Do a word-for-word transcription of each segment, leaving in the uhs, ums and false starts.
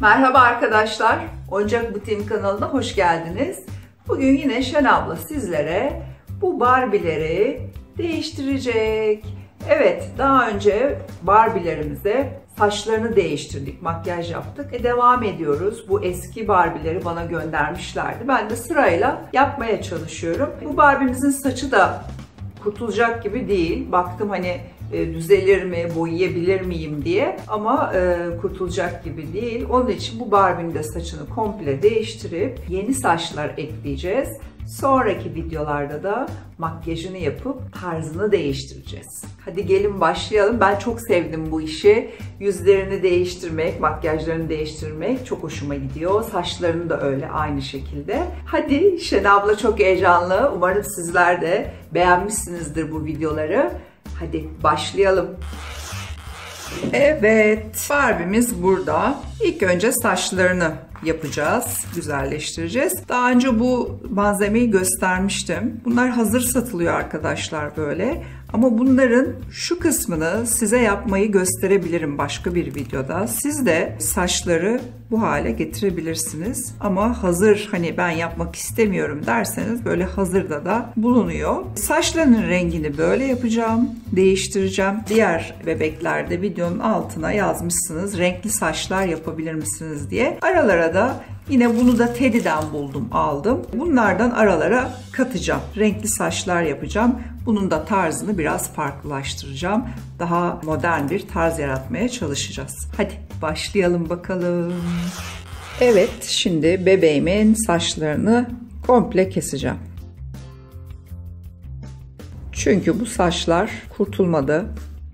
Merhaba arkadaşlar, Oyuncak Butiğim kanalına hoş geldiniz. Bugün yine Şen abla sizlere bu Barbie'leri değiştirecek. Evet, daha önce Barbie'lerimize saçlarını değiştirdik, makyaj yaptık. E, devam ediyoruz. Bu eski Barbie'leri bana göndermişlerdi. Ben de sırayla yapmaya çalışıyorum. Bu Barbie'mizin saçı da kurtulacak gibi değil. Baktım hani e, düzelir mi, boyayabilir miyim diye. Ama e, kurtulacak gibi değil. Onun için bu Barbie'nin de saçını komple değiştirip yeni saçlar ekleyeceğiz. Sonraki videolarda da makyajını yapıp tarzını değiştireceğiz. Hadi gelin başlayalım. Ben çok sevdim bu işi. Yüzlerini değiştirmek, makyajlarını değiştirmek çok hoşuma gidiyor. Saçlarını da öyle aynı şekilde. Hadi, Şen abla çok heyecanlı. Umarım sizler de beğenmişsinizdir bu videoları. Hadi başlayalım. Evet, Barbie'miz burada. İlk önce saçlarını yapacağız, güzelleştireceğiz. Daha önce bu malzemeyi göstermiştim. Bunlar hazır satılıyor arkadaşlar böyle. Ama bunların şu kısmını size yapmayı gösterebilirim başka bir videoda. Siz de saçları bu hale getirebilirsiniz. Ama hazır, hani ben yapmak istemiyorum derseniz böyle hazırda da bulunuyor. Saçlarının rengini böyle yapacağım, değiştireceğim. Diğer bebeklerde videonun altına yazmışsınız renkli saçlar yapabilir misiniz diye. Aralara da yine bunu da Teddy'den buldum, aldım. Bunlardan aralara katacağım. Renkli saçlar yapacağım. Bunun da tarzını biraz farklılaştıracağım. Daha modern bir tarz yaratmaya çalışacağız. Hadi başlayalım bakalım. Evet, şimdi bebeğimin saçlarını komple keseceğim. Çünkü bu saçlar kurtulmadı.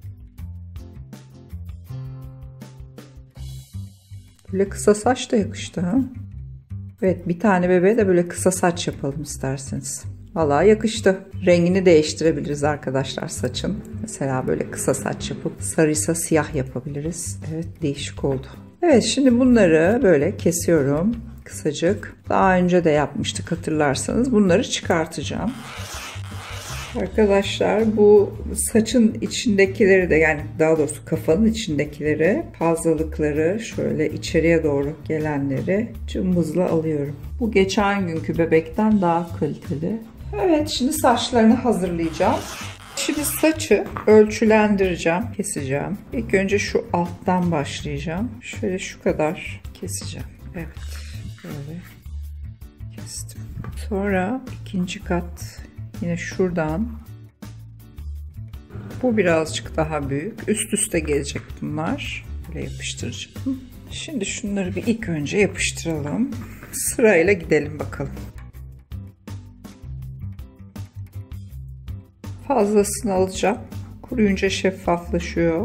Böyle kısa saç da yakıştı ha. Evet, bir tane bebeğe de böyle kısa saç yapalım isterseniz. Vallahi yakıştı. Rengini değiştirebiliriz arkadaşlar saçın. Mesela böyle kısa saç yapıp sarıysa siyah yapabiliriz. Evet, değişik oldu. Evet, şimdi bunları böyle kesiyorum. Kısacık. Daha önce de yapmıştık hatırlarsanız. Bunları çıkartacağım. Arkadaşlar bu saçın içindekileri de, yani daha doğrusu kafanın içindekileri, fazlalıkları, şöyle içeriye doğru gelenleri cımbızla alıyorum. Bu geçen günkü bebekten daha kaliteli. Evet, şimdi saçlarını hazırlayacağım. Şimdi saçı ölçülendireceğim, keseceğim. İlk önce şu alttan başlayacağım. Şöyle şu kadar keseceğim. Evet, böyle kestim. Sonra ikinci kat. Yine şuradan. Bu birazcık daha büyük. Üst üste gelecek bunlar. Böyle yapıştıracağım. Şimdi şunları bir ilk önce yapıştıralım. Sırayla gidelim bakalım. Fazlasını alacağım. Kuruyunca şeffaflaşıyor.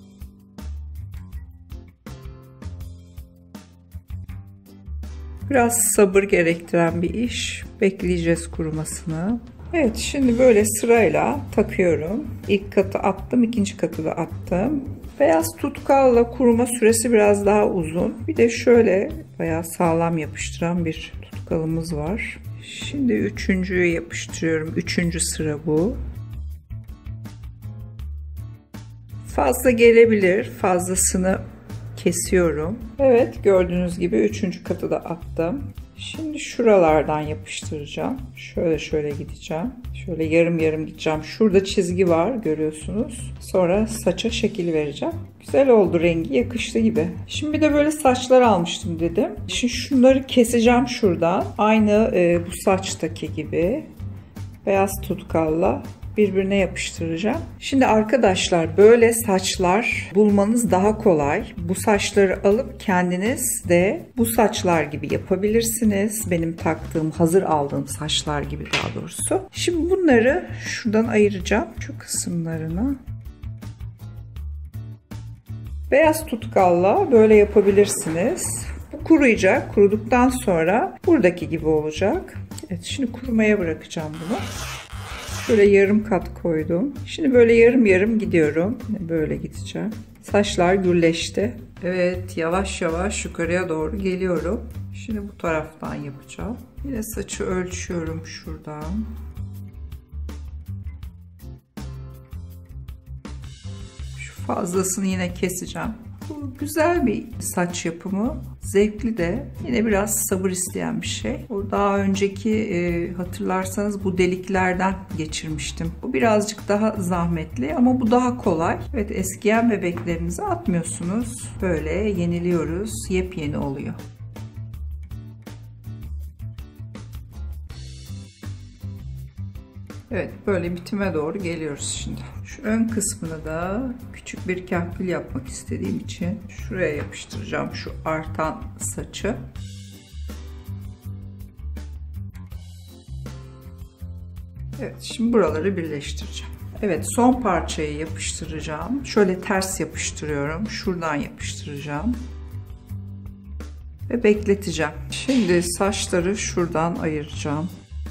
Biraz sabır gerektiren bir iş. Bekleyeceğiz kurumasını. Evet, şimdi böyle sırayla takıyorum. İlk katı attım, ikinci katı da attım. Beyaz tutkalla kuruma süresi biraz daha uzun. Bir de şöyle bayağı sağlam yapıştıran bir tutkalımız var. Şimdi üçüncüyü yapıştırıyorum. Üçüncü sıra bu. Fazla gelebilir. Fazlasını kesiyorum. Evet, gördüğünüz gibi üçüncü katı da attım. Şimdi şuralardan yapıştıracağım. Şöyle şöyle gideceğim. Şöyle yarım yarım gideceğim. Şurada çizgi var, görüyorsunuz. Sonra saça şekil vereceğim. Güzel oldu, rengi yakıştı gibi. Şimdi bir de böyle saçlar almıştım dedim. Şimdi şunları keseceğim şuradan. Aynı e, bu saçtaki gibi. Beyaz tutkalla birbirine yapıştıracağım. Şimdi arkadaşlar böyle saçlar bulmanız daha kolay. Bu saçları alıp kendiniz de bu saçlar gibi yapabilirsiniz. Benim taktığım, hazır aldığım saçlar gibi daha doğrusu. Şimdi bunları şuradan ayıracağım. Şu kısımlarını. Beyaz tutkalla böyle yapabilirsiniz. Bu kuruyacak. Kuruduktan sonra buradaki gibi olacak. Evet, şimdi kurumaya bırakacağım bunu. Şöyle yarım kat koydum. Şimdi böyle yarım yarım gidiyorum. Böyle gideceğim. Saçlar gürleşti. Evet, yavaş yavaş yukarıya doğru geliyorum. Şimdi bu taraftan yapacağım. Yine saçı ölçüyorum şuradan. Şu fazlasını yine keseceğim. Bu güzel bir saç yapımı. Zevkli de. Yine biraz sabır isteyen bir şey. O daha önceki e, hatırlarsanız bu deliklerden geçirmiştim. Bu birazcık daha zahmetli ama bu daha kolay. Evet, eskiyen bebeklerinizi atmıyorsunuz. Böyle yeniliyoruz. Yepyeni oluyor. Evet, böyle bitime doğru geliyoruz şimdi. Şu ön kısmını da küçük bir kahkül yapmak istediğim için şuraya yapıştıracağım şu artan saçı. Evet, şimdi buraları birleştireceğim. Evet, son parçayı yapıştıracağım. Şöyle ters yapıştırıyorum. Şuradan yapıştıracağım. Ve bekleteceğim. Şimdi saçları şuradan ayıracağım.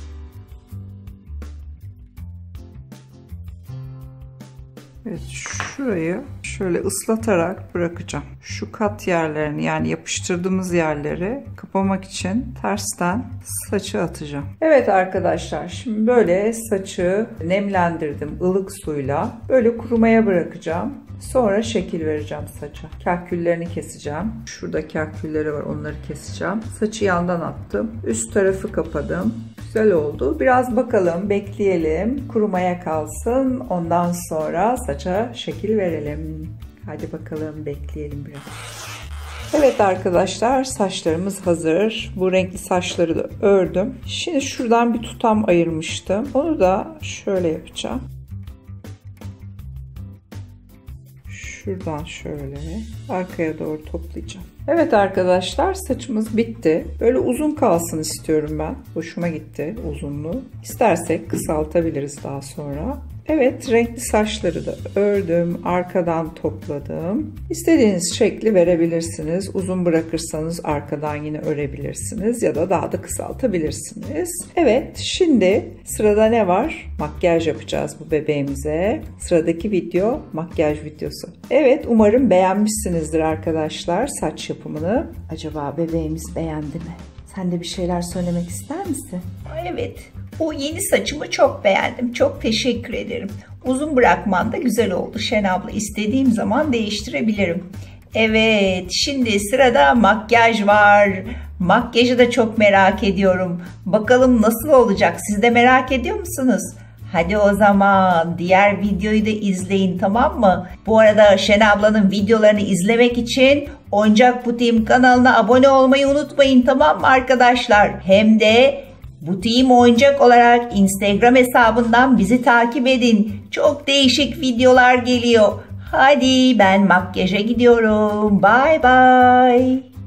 Evet, şurayı şöyle ıslatarak bırakacağım. Şu kat yerlerini, yani yapıştırdığımız yerleri kapamak için tersten saçı atacağım. Evet arkadaşlar, şimdi böyle saçı nemlendirdim ılık suyla. Böyle kurumaya bırakacağım. Sonra şekil vereceğim saça. Kahküllerini keseceğim. Şurada kahkülleri var, onları keseceğim. Saçı yandan attım. Üst tarafı kapadım. Güzel oldu. Biraz bakalım, bekleyelim. Kurumaya kalsın. Ondan sonra saça şekil verelim. Hadi bakalım, bekleyelim biraz. Evet arkadaşlar, saçlarımız hazır. Bu renkli saçları da ördüm. Şimdi şuradan bir tutam ayırmıştım. Onu da şöyle yapacağım. Şuradan şöyle arkaya doğru toplayacağım. Evet arkadaşlar, saçımız bitti. Böyle uzun kalsın istiyorum ben. Hoşuma gitti uzunluğu. İstersek kısaltabiliriz daha sonra. Evet, renkli saçları da ördüm. Arkadan topladım. İstediğiniz şekli verebilirsiniz. Uzun bırakırsanız arkadan yine örebilirsiniz ya da daha da kısaltabilirsiniz. Evet, şimdi sırada ne var? Makyaj yapacağız bu bebeğimize. Sıradaki video makyaj videosu. Evet, umarım beğenmişsinizdir arkadaşlar saç yapımını. Acaba bebeğimiz beğendi mi? Sen de bir şeyler söylemek ister misin? Evet, bu yeni saçımı çok beğendim. Çok teşekkür ederim. Uzun bırakman da güzel oldu Şen abla. İstediğim zaman değiştirebilirim. Evet, şimdi sırada makyaj var. Makyajı da çok merak ediyorum. Bakalım nasıl olacak? Siz de merak ediyor musunuz? Hadi o zaman diğer videoyu da izleyin, tamam mı? Bu arada Şen ablanın videolarını izlemek için Oyuncak Butiğim kanalına abone olmayı unutmayın, tamam mı arkadaşlar? Hem de Butiğim Oyuncak olarak Instagram hesabından bizi takip edin. Çok değişik videolar geliyor. Hadi ben makyaja gidiyorum. Bye bye.